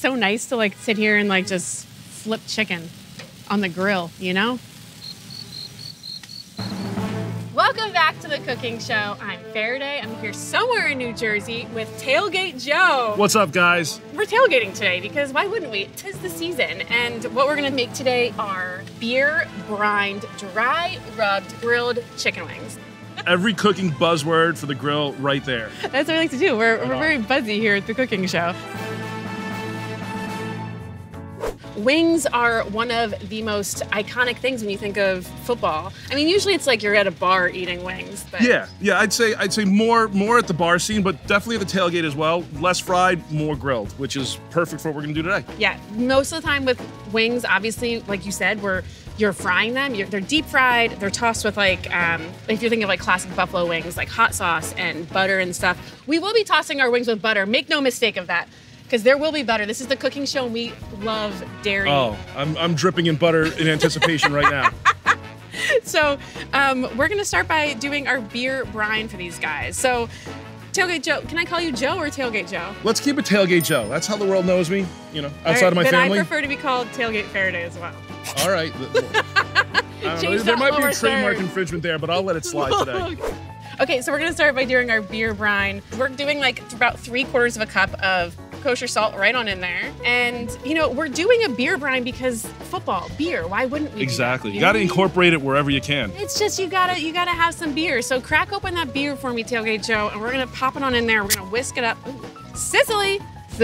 so nice to like sit here and like just flip chicken on the grill, you know? Welcome back to the cooking show. I'm Farideh. I'm here somewhere in New Jersey with Tailgate Joe. What's up, guys? We're tailgating today because why wouldn't we? 'Tis the season. And what we're gonna make today are beer-brined, dry rubbed grilled chicken wings. Every cooking buzzword for the grill right there. That's what I like to do. We're very buzzy here at the cooking show. Wings are one of the most iconic things when you think of football. I mean, usually it's like you're at a bar eating wings. But Yeah, I'd say more at the bar scene, but definitely at the tailgate as well. Less fried, more grilled, which is perfect for what we're gonna do today. Yeah, most of the time with wings, obviously, like you said, you're frying them. They're deep fried. They're tossed with like, if you're thinking of like classic buffalo wings, like hot sauce and butter and stuff. We will be tossing our wings with butter. Make no mistake of that. Because there will be butter. This is the cooking show and we love dairy. Oh, I'm dripping in butter in anticipation right now. So we're gonna start by doing our beer brine for these guys. So Tailgate Joe, can I call you Joe or Tailgate Joe? Let's keep it Tailgate Joe. That's how the world knows me, you know, outside of my family. I prefer to be called Tailgate Farideh as well. All right. There might be a trademark infringement there, but I'll let it slide today. Okay, so we're gonna start by doing our beer brine. We're doing like about 3/4 of a cup of kosher salt right on in there. And you know, we're doing a beer brine because football, beer, why wouldn't we? Exactly. You gotta incorporate it wherever you can. It's just you gotta have some beer. So crack open that beer for me, Tailgate Joe, and we're gonna pop it on in there. We're gonna whisk it up. Ooh. Sicily.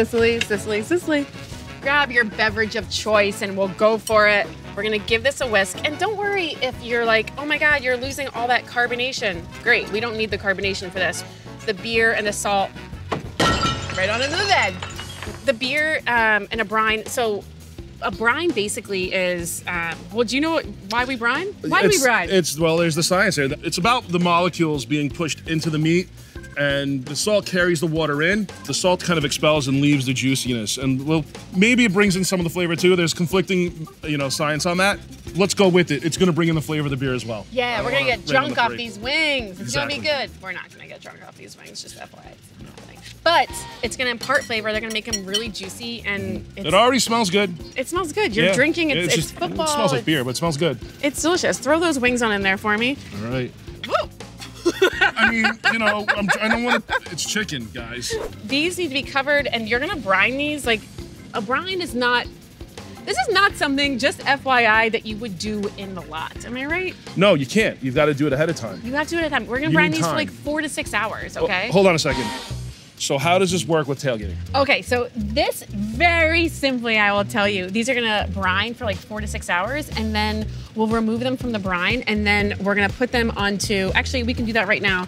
Grab your beverage of choice and we'll go for it. We're gonna give this a whisk. And don't worry if you're like, oh my God, you're losing all that carbonation. Great, we don't need the carbonation for this. The beer and the salt right on into the bed. The beer and a brine. So a brine basically is, well, do you know why we brine? Why do we brine? Well, there's the science there. It's about the molecules being pushed into the meat, and the salt carries the water in. The salt kind of expels and leaves the juiciness. And well, maybe it brings in some of the flavor too. There's conflicting, science on that. Let's go with it. It's gonna bring in the flavor of the beer as well. Yeah, we're gonna get drunk off these wings. It's Exactly. gonna be good. We're not gonna get drunk off these wings, just FYI. It's not happening. But it's gonna impart flavor. They're gonna make them really juicy, and It already smells good. it smells good. You're drinking. It's football. It smells like beer, but it smells good. It's delicious. Throw those wings on in there for me. All right. Woo! I mean, I don't want to. It's chicken, guys. These need to be covered, and you're gonna brine these. Like a brine is not. This is not something, just FYI, that you would do in the lot. Am I right? No, you can't. You've got to do it ahead of time. You have to do it at a time. We're gonna You brine need these for time. like 4 to 6 hours. Okay. Oh, hold on a second. So how does this work with tailgating? Okay, so this very simply, I will tell you, these are gonna brine for like 4 to 6 hours, and then we'll remove them from the brine, and then we're gonna put them onto, actually, we can do that right now.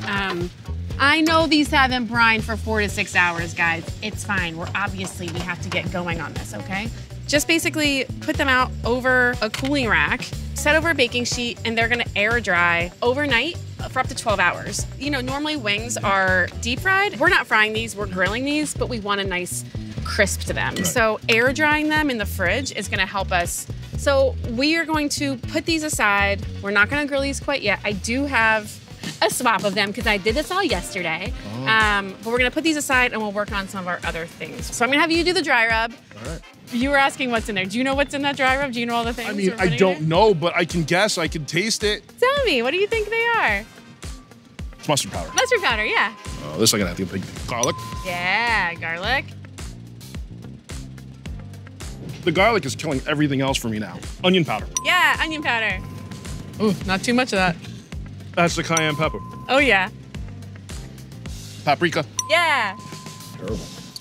I know these haven't brined for 4 to 6 hours, guys. It's fine. We have to get going on this, okay? Just basically put them out over a cooling rack, set over a baking sheet, and they're gonna air dry overnight for up to 12 hours. You know, normally wings are deep fried. We're not frying these, we're grilling these, but we want a nice crisp to them. Right. So air drying them in the fridge is gonna help us. So we are going to put these aside. We're not gonna grill these quite yet. I do have a swap of them because I did this all yesterday. Oh. But we're gonna put these aside and we'll work on some of our other things. So I'm gonna have you do the dry rub. All right. You were asking what's in there. Do you know what's in that dry rub? Do you know all the things? I mean, I don't know, but I can guess. I can taste it. Tell me, what do you think they are? It's mustard powder. Mustard powder, yeah. Oh, this I'm gonna have to get garlic. Yeah, garlic. The garlic is killing everything else for me now. Onion powder. Yeah, onion powder. Ooh, not too much of that. That's the cayenne pepper. Oh yeah. Paprika. Yeah. Terrible.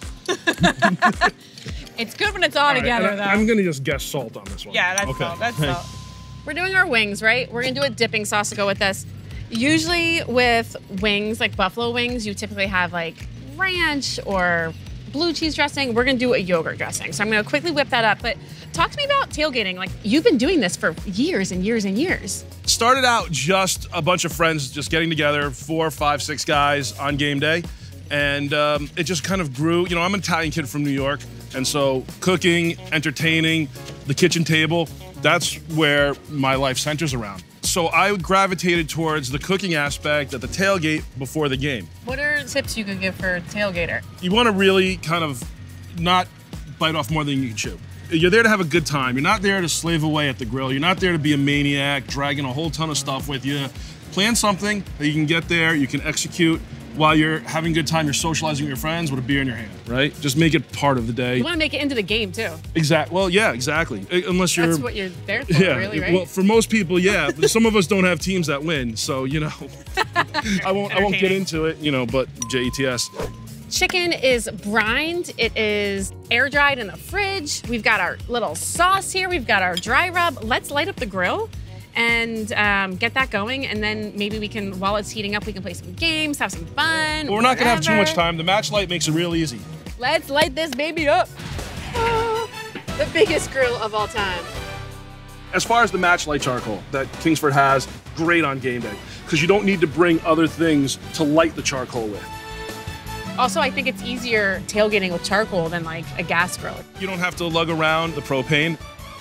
It's good when it's all together, though. I'm gonna just guess salt on this one. Yeah, that's salt. That's salt. We're doing our wings, right? We're gonna do a dipping sauce to go with this. Usually with wings, like buffalo wings, you typically have like ranch or blue cheese dressing. We're gonna do a yogurt dressing. So I'm gonna quickly whip that up. But talk to me about tailgating. Like, you've been doing this for years and years and years. Started out just a bunch of friends just getting together, 4, 5, 6 guys on game day. And it just kind of grew. You know, I'm an Italian kid from New York. And so cooking, entertaining, the kitchen table, that's where my life centers around. So I gravitated towards the cooking aspect at the tailgate before the game. What are tips you could give for a tailgater? You want to really kind of not bite off more than you can chew. You're there to have a good time. You're not there to slave away at the grill. You're not there to be a maniac, dragging a whole ton of stuff with you. Plan something that you can get there, you can execute while you're having a good time. You're socializing with your friends with a beer in your hand, right? Just make it part of the day. You want to make it into the game too. Exactly. Well, yeah, exactly. Unless you're. That's what you're there for, really, right? Well, for most people, yeah. But some of us don't have teams that win, so you know. I won't get into it, you know. But JETS. Chicken is brined. It is air dried in the fridge. We've got our little sauce here. We've got our dry rub. Let's light up the grill and get that going. And then maybe we can, while it's heating up, we can play some games, have some fun. Well, we're not gonna have too much time. The Match Light makes it real easy. Let's light this baby up. The biggest grill of all time. As far as the Match Light Charcoal that Kingsford has, great on game day, because you don't need to bring other things to light the charcoal with. Also, I think it's easier tailgating with charcoal than like a gas grill. You don't have to lug around the propane.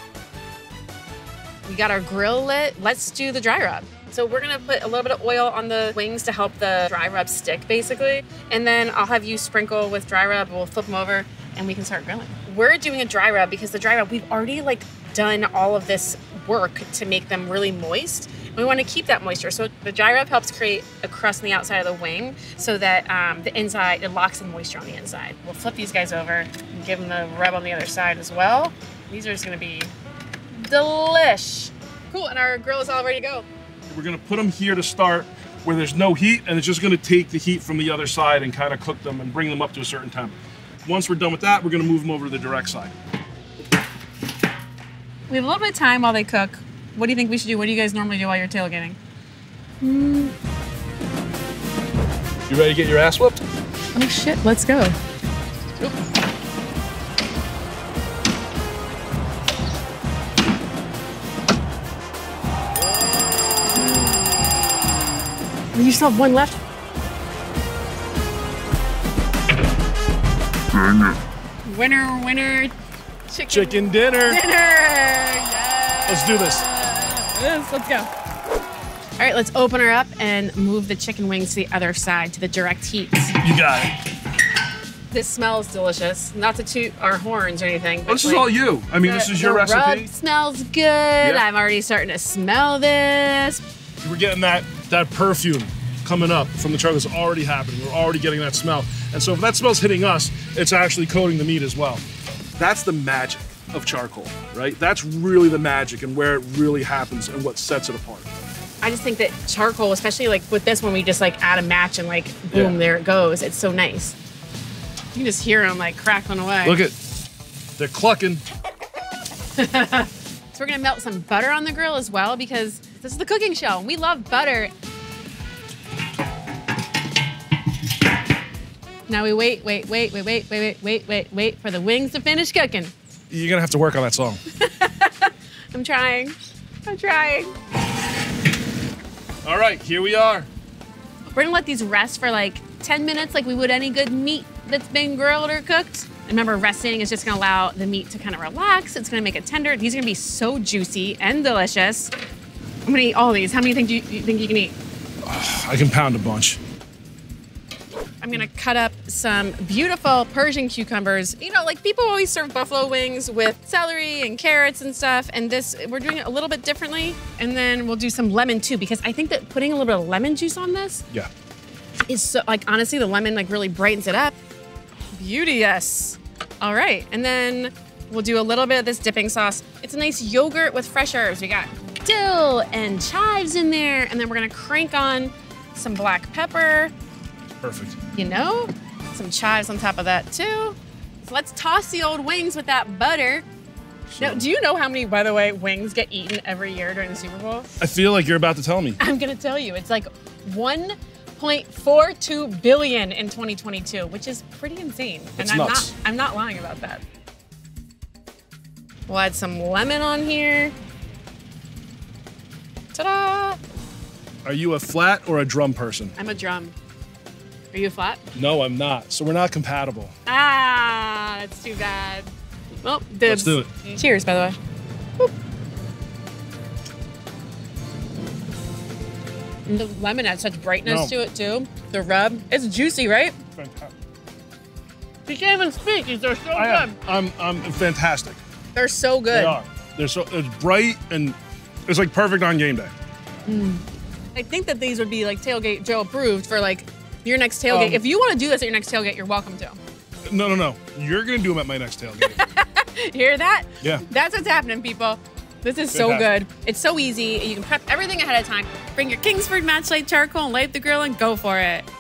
We got our grill lit. Let's do the dry rub. So we're gonna put a little bit of oil on the wings to help the dry rub stick, basically. And then I'll have you sprinkle with dry rub. We'll flip them over and we can start grilling. We're doing a dry rub because the dry rub, we've already like done all of this work to make them really moist. We want to keep that moisture. So the dry rub helps create a crust on the outside of the wing so that the inside, it locks in moisture on the inside. We'll flip these guys over and give them the rub on the other side as well. These are just gonna be delish. Cool, and our grill is all ready to go. We're gonna put them here to start where there's no heat, and it's just gonna take the heat from the other side and kind of cook them and bring them up to a certain temp. Once we're done with that, we're gonna move them over to the direct side. We have a little bit of time while they cook. What do you think we should do? What do you guys normally do while you're tailgating? You ready to get your ass whooped? Oh shit, let's go. Oop. You still have one left? Winner, winner, Chicken dinner. Yes. Let's do this. Yes, let's go. All right, let's open her up and move the chicken wings to the other side, to the direct heat. You got it. This smells delicious. Not to toot our horns or anything. Well, this is all you. I mean, this is your recipe. The rub smells good. Yeah. I'm already starting to smell this. We're getting that perfume coming up from the charcoal. It's already happening. We're already getting that smell. And so if that smell's hitting us, it's actually coating the meat as well. That's the magic of charcoal, right? That's really the magic and where it really happens and what sets it apart. I just think that charcoal, especially like with this one, we just like add a match and like, boom, there it goes. It's so nice. You can just hear them like crackling away. Look at, they're clucking. So we're gonna melt some butter on the grill as well because this is the cooking show and we love butter. Now we wait for the wings to finish cooking. You're gonna have to work on that song. I'm trying. All right, here we are. We're gonna let these rest for like 10 minutes like we would any good meat that's been grilled or cooked. And remember, resting is just gonna allow the meat to kind of relax. It's gonna make it tender. These are gonna be so juicy and delicious. I'm gonna eat all these. How many do you think you can eat? I can pound a bunch. I'm gonna cut up some beautiful Persian cucumbers. You know, like people always serve buffalo wings with celery and carrots and stuff, and this, we're doing it a little bit differently. And then we'll do some lemon too, because I think that putting a little bit of lemon juice on this is so, like, honestly, the lemon like really brightens it up. Beauteous. All right, and then we'll do a little bit of this dipping sauce. It's a nice yogurt with fresh herbs. We got dill and chives in there, and then we're gonna crank on some black pepper. Perfect. You know, some chives on top of that too. So let's toss the old wings with that butter. Now, do you know how many, by the way, wings get eaten every year during the Super Bowl? I feel like you're about to tell me. I'm gonna tell you, it's like 1.42 billion in 2022, which is pretty insane. It's and nuts. I'm not lying about that. We'll add some lemon on here. Ta-da! Are you a flat or a drum person? I'm a drum. Are you a flat? No, I'm not. So we're not compatible. Ah, that's too bad. Well, dibs. Let's do it. Cheers, by the way. Whoop. And the lemon adds such brightness to it, too. The rub. It's juicy, right? Fantastic. He can't even speak. They're so good. I'm fantastic. They're so good. They are. It's bright and it's like perfect on game day. I think that these would be like Tailgate Joe approved for like your next tailgate. If you want to do this at your next tailgate, you're welcome to. No. You're gonna do them at my next tailgate. Hear that? Yeah. That's what's happening, people. This is so good. It's so easy. You can prep everything ahead of time. Bring your Kingsford Match Light Charcoal and light up the grill and go for it.